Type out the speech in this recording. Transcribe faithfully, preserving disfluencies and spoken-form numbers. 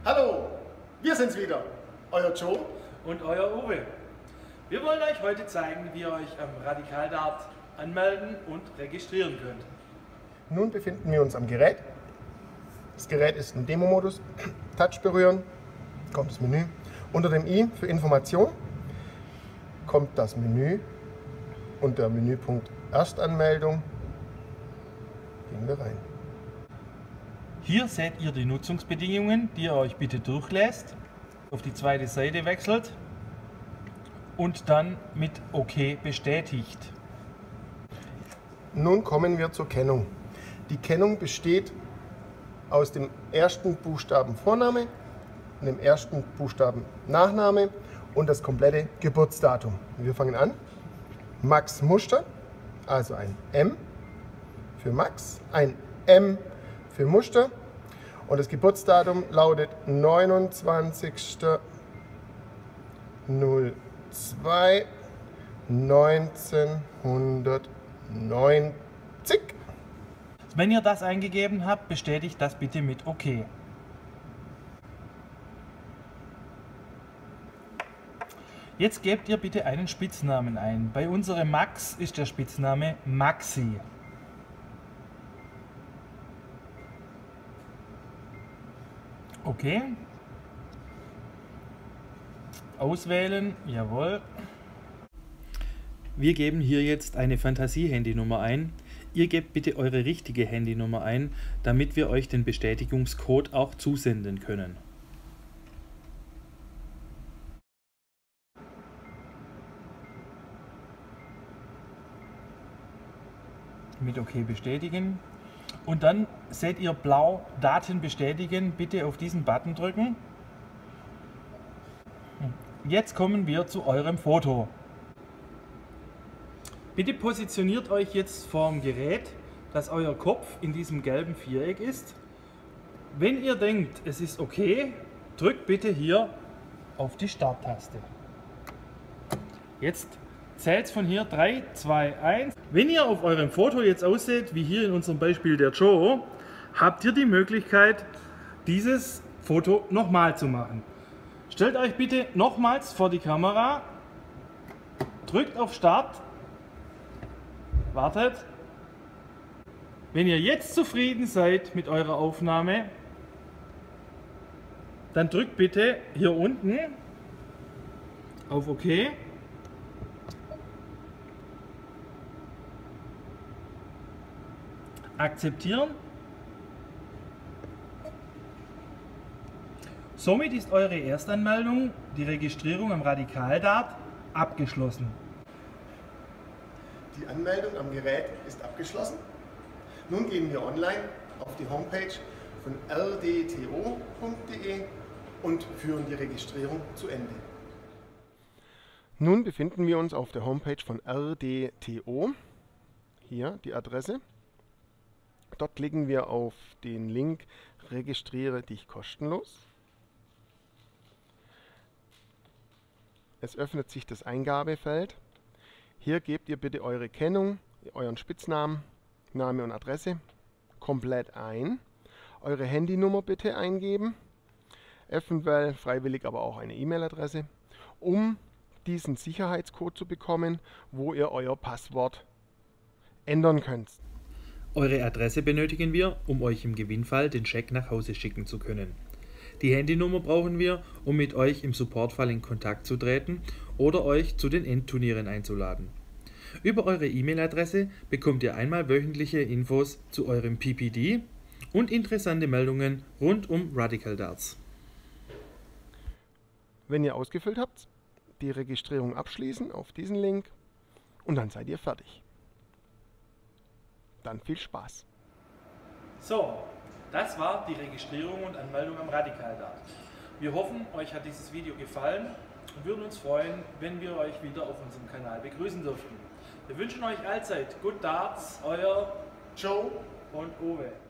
Hallo, wir sind's wieder, euer Joe und euer Uwe. Wir wollen euch heute zeigen, wie ihr euch am Radikal-Dart anmelden und registrieren könnt. Nun befinden wir uns am Gerät. Das Gerät ist im Demo-Modus. Touch berühren, kommt das Menü. Unter dem i für Information kommt das Menü und der Menüpunkt Erstanmeldung. Gehen wir rein. Hier seht ihr die Nutzungsbedingungen, die ihr euch bitte durchlässt. Auf die zweite Seite wechselt und dann mit OK bestätigt. Nun kommen wir zur Kennung. Die Kennung besteht aus dem ersten Buchstaben Vorname, dem ersten Buchstaben Nachname und das komplette Geburtsdatum. Wir fangen an. Max Muster, also ein M für Max, ein M für Muster und das Geburtsdatum lautet neunundzwanzigster zweiter neunzehnhundertneunzig. Wenn ihr das eingegeben habt, bestätigt das bitte mit OK. Jetzt gebt ihr bitte einen Spitznamen ein. Bei unserem Max ist der Spitzname Maxi. Okay. Auswählen, jawohl. Wir geben hier jetzt eine Fantasie-Handynummer ein. Ihr gebt bitte eure richtige Handynummer ein, damit wir euch den Bestätigungscode auch zusenden können. Mit OK bestätigen. Und dann seht ihr blau Daten bestätigen. Bitte auf diesen Button drücken. Jetzt kommen wir zu eurem Foto. Bitte positioniert euch jetzt vorm Gerät, dass euer Kopf in diesem gelben Viereck ist. Wenn ihr denkt, es ist okay, drückt bitte hier auf die Starttaste. Jetzt zählt von hier drei, zwei, eins. Wenn ihr auf eurem Foto jetzt ausseht, wie hier in unserem Beispiel der Joe, habt ihr die Möglichkeit, dieses Foto nochmal zu machen. Stellt euch bitte nochmals vor die Kamera, drückt auf Start, wartet. Wenn ihr jetzt zufrieden seid mit eurer Aufnahme, dann drückt bitte hier unten auf OK. Akzeptieren. Somit ist eure Erstanmeldung, die Registrierung am Radikal-Dart, abgeschlossen. Die Anmeldung am Gerät ist abgeschlossen. Nun gehen wir online auf die Homepage von r d t o punkt d e und führen die Registrierung zu Ende. Nun befinden wir uns auf der Homepage von R D T O. Hier die Adresse. Dort klicken wir auf den Link Registriere dich kostenlos. Es öffnet sich das Eingabefeld. Hier gebt ihr bitte eure Kennung, euren Spitznamen, Name und Adresse komplett ein. Eure Handynummer bitte eingeben, eventuell freiwillig aber auch eine E-Mail-Adresse, um diesen Sicherheitscode zu bekommen, wo ihr euer Passwort ändern könnt. Eure Adresse benötigen wir, um euch im Gewinnfall den Scheck nach Hause schicken zu können. Die Handynummer brauchen wir, um mit euch im Supportfall in Kontakt zu treten oder euch zu den Endturnieren einzuladen. Über eure E-Mail-Adresse bekommt ihr einmal wöchentliche Infos zu eurem P P D und interessante Meldungen rund um Radical Darts. Wenn ihr ausgefüllt habt, die Registrierung abschließen auf diesen Link und dann seid ihr fertig. Dann viel Spaß! So, das war die Registrierung und Anmeldung am Radikal-Dart. Wir hoffen, euch hat dieses Video gefallen und würden uns freuen, wenn wir euch wieder auf unserem Kanal begrüßen dürften. Wir wünschen euch allzeit Good Darts, euer Joe und Uwe.